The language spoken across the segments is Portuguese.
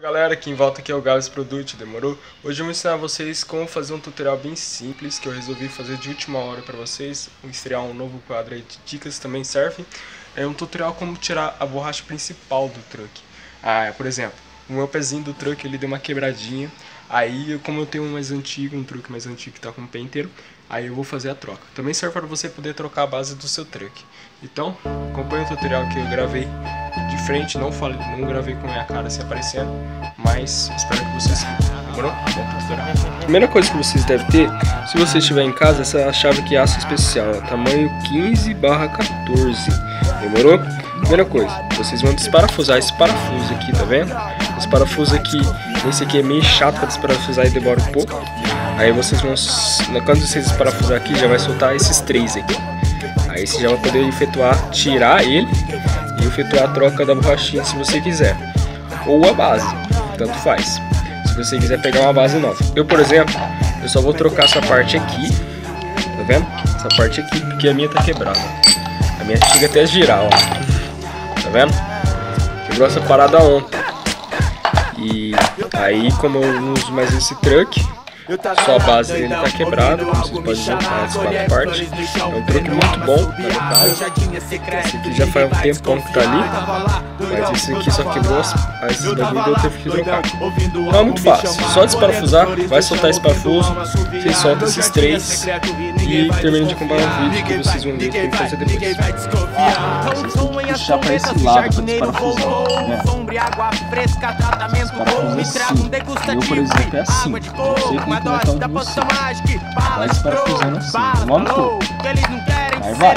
Galera, quem volta aqui é o Gales Product, demorou? Hoje eu vou ensinar vocês como fazer um tutorial bem simples que eu resolvi fazer de última hora para vocês. Vou estrear um novo quadro aí de dicas também serve. É um tutorial como tirar a borracha principal do truck. Por exemplo, o meu pezinho do truck ele deu uma quebradinha. Aí, como eu tenho um mais antigo, um truck mais antigo que tá com o pé inteiro, aí eu vou fazer a troca. Também serve para você poder trocar a base do seu truck. Então, acompanha o tutorial que eu gravei de frente, não gravei com a minha cara assim aparecendo, mas espero que vocês demorou? Primeira coisa que vocês devem ter, se você estiver em casa, essa chave aqui aço especial, tamanho 15/14, demorou? Primeira coisa, vocês vão desparafusar esse parafuso aqui, tá vendo? Esse parafuso aqui, esse aqui é meio chato para desparafusar e demora um pouco. Aí vocês vão, quando vocês desparafusar aqui, já vai soltar esses três aqui. Aí você já vai poder tirar ele e efetuar a troca da borrachinha se você quiser. Ou a base, tanto faz. Se você quiser pegar uma base nova. Eu, por exemplo, eu só vou trocar essa parte aqui, tá vendo? Essa parte aqui, porque a minha tá quebrada. A minha chega até a girar, ó. Tá vendo? Quebrou essa parada ontem. E aí, como eu não uso mais esse truck, só a base dele tá quebrada, como vocês podem notar nessa quatro partes. É um truque muito bom, tá ligado? Esse aqui já faz um tempão que tá ali, mas esse aqui só quebrou esses bagulho e eu teve que trocar. Então é muito fácil, só desparafusar, vai soltar esse parafuso, vocês soltam esses três e terminam de acompanhar o vídeo que vocês vão ver o que tem que fazer depois. Vocês têm que puxar pra esse lado pra desparafusar, né? Desparafusar assim. Eu, por exemplo, é assim. Não sei como que vai estar onde você. Vai desparafusando assim, logo todo. Aí vai.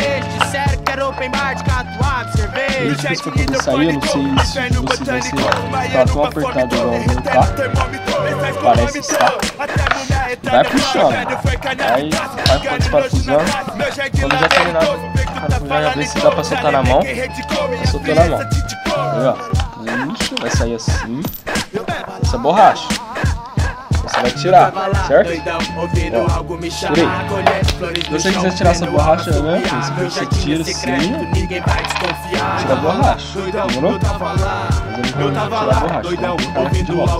Ele difícil pra poder sair, eu não sei se você vai ser tão apertado igual o meu tá. Parece estar. Vai puxando. Aí vai desparafusando. Quando já terminar, já ver se dá pra soltar na mão. Soltou na mão. Aí, ó. Ixi, vai sair assim. Essa borracha. Você vai tirar, certo? Ó, tirei. Se você quiser tirar essa borracha, né? Você tira assim, tira a borracha, demorou? Mas eu não vou tirar a borracha, vou colocar aqui de volta.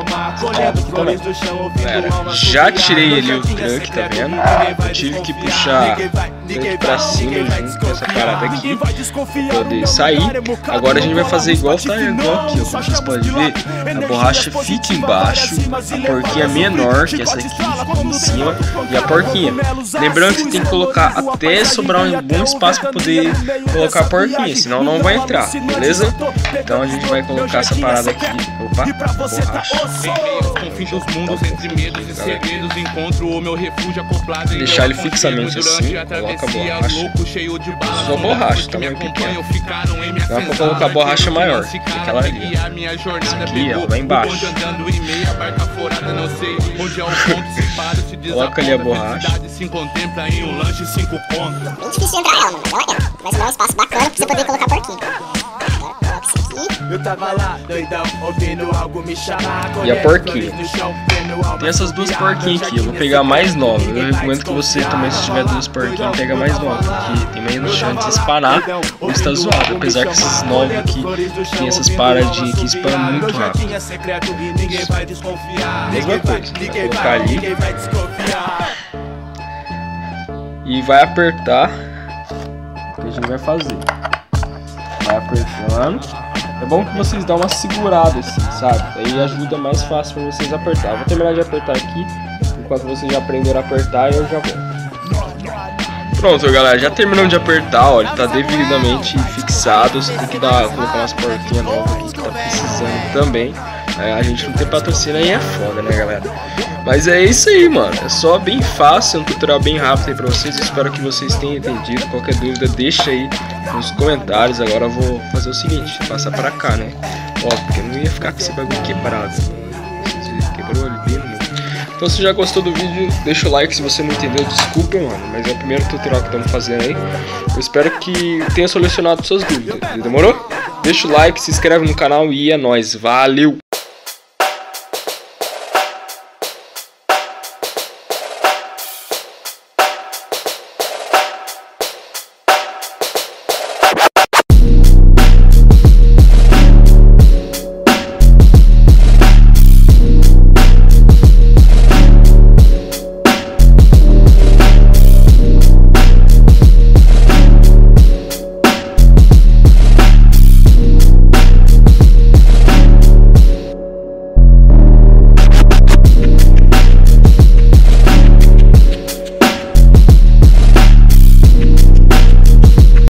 Já tirei ali o truck, tá vendo? Eu tive que puxar tanto pra cima junto com essa parada aqui pra poder sair. Agora a gente vai fazer igual tá igual aqui, ó. Como vocês podem ver, a borracha fica embaixo, a porquinha é menor que essa aqui, fica em cima, e a porquinha. Lembrando que você tem que colocar até sobrar um bom espaço para poder colocar a porquinha, senão não vai entrar, beleza? Então a gente vai colocar essa parada aqui. Opa, borracha. Deixar ele fixamente assim, coloca a borracha. Só borracha, tamanho pequeno. Dá pra colocar a borracha maior, aquela ali. Essa aqui, ela vai embaixo. Coloca ali a borracha. Bem difícil de entrar ela, mano, mas ela entra. Vai ser um espaço bacana pra você poder colocar a porquinha. E a porquinha. Tem essas duas porquinhas aqui. Eu vou pegar mais nova. Eu recomendo que você também, se tiver duas porquinhas, pega mais nova, porque tem menos chance de espanar ou está zoado. Apesar que esses novos aqui tem essas paradinhas que espanam muito rápido. Mesma coisa. Vai colocar ali e vai apertar. O que a gente vai fazer? Vai apertando. É bom que vocês dão uma segurada assim, sabe? Aí ajuda mais fácil pra vocês apertar. Eu vou terminar de apertar aqui, enquanto vocês já aprenderam a apertar, eu já volto. Pronto, galera, já terminamos de apertar, ó, ele tá devidamente fixado. Você tem que colocar umas porquinhas novas aqui que tá precisando também. A gente não tem patrocínio aí, é foda, né, galera? Mas é isso aí, mano. É só bem fácil, um tutorial bem rápido aí pra vocês. Espero que vocês tenham entendido. Qualquer dúvida, deixa aí nos comentários. Agora eu vou fazer o seguinte, passar pra cá, né? Ó, porque eu não ia ficar com esse bagulho quebrado. Você quebrou ele bem no meu. Então, se já gostou do vídeo, deixa o like. Se você não entendeu, desculpa, mano. Mas é o primeiro tutorial que estamos fazendo aí. Eu espero que tenha solucionado suas dúvidas. Demorou? Deixa o like, se inscreve no canal e é nóis. Valeu!